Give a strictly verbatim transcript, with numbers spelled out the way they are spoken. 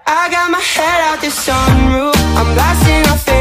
I got my head out the sunroof, I'm blasting off